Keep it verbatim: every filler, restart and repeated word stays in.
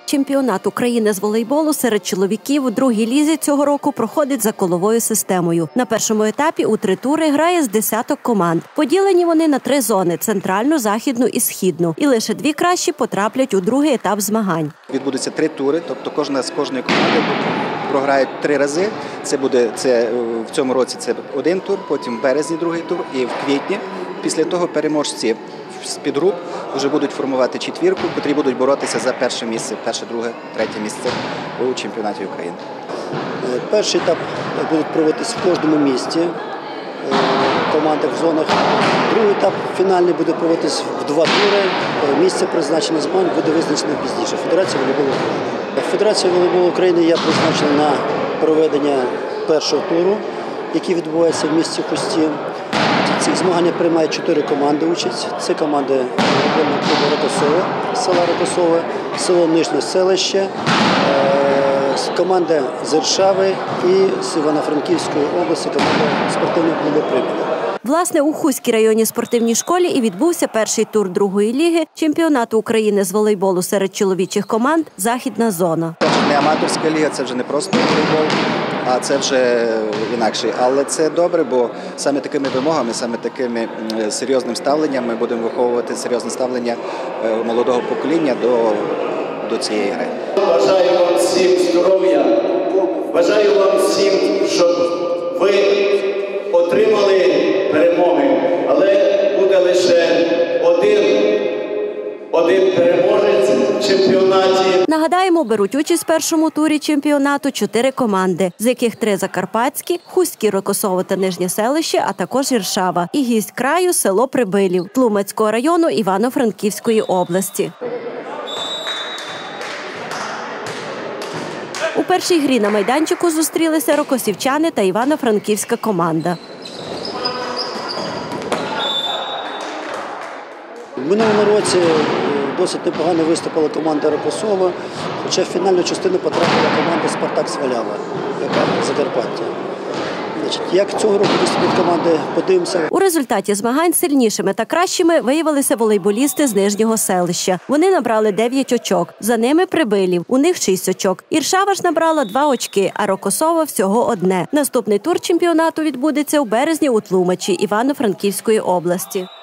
Чемпіонат України з волейболу серед чоловіків у другій лізі цього року проходить за коловою системою. На першому етапі у три тури грає з десяток команд. Поділені вони на три зони – центральну, західну і східну. І лише дві кращі потраплять у другий етап змагань. Відбудуться три тури, тобто кожна з кожної команди програють три рази. Це буде це в цьому році це один тур, потім в березні другий тур і в квітні. Після того переможці з підгруп вже будуть формувати четвірку, котрі будуть боротися за перше місце, перше, друге, третє місце у чемпіонаті України. Перший етап буде проводитися в кожному місті, в командах, в зонах. Другий етап фінальний буде проводитися в два тури. Місце призначене змагань буде визначено пізніше. Федерація волейболу України. Федерація волейболу України є призначена на проведення першого туру, який відбувається в місті Хусті. В цих змаганнях приймають чотири команди участь. Це команди волейбольного клубу Рокосове, села Рокосове, село Нижнє Селище, команда з Іршави і з Івано-Франківської області команда спортивного клубу «Прибуля». Власне, у Хуській районній спортивній школі і відбувся перший тур другої ліги чемпіонату України з волейболу серед чоловічих команд «Західна зона». Це не аматорська ліга, це вже не просто волейбол, а це вже інакше. Але це добре, бо саме такими вимогами, саме такими серйозним ставленням ми будемо виховувати серйозне ставлення молодого покоління до, до цієї гри. Бажаю вам всім здоров'я, бажаю вам всім, щоб ви отримали перемоги, але буде лише один, один переможець в чемпіонаті. Нагадаємо, беруть участь в першому турі чемпіонату чотири команди, з яких три закарпатські, Хуські, Рокосове та Нижнє Селище, а також Іршава. І гість краю – село Прибилів, Тлумацького району Івано-Франківської області. У першій грі на майданчику зустрілися рокосівчани та івано-франківська команда. В минулому році досить непогано виступила команда Рокосова, хоча в фінальну частину потрапила команда «Спартак Свалява», яка Закарпаття. Значить, як цього року виступлять команди, подивимося. У результаті змагань сильнішими та кращими виявилися волейболісти з Нижнього Селища. Вони набрали дев'ять очок. За ними Прибилів. У них шість очок. Іршава ж набрала два очки, а Рокосова всього одне. Наступний тур чемпіонату відбудеться у березні у Тлумачі Івано-Франківської області.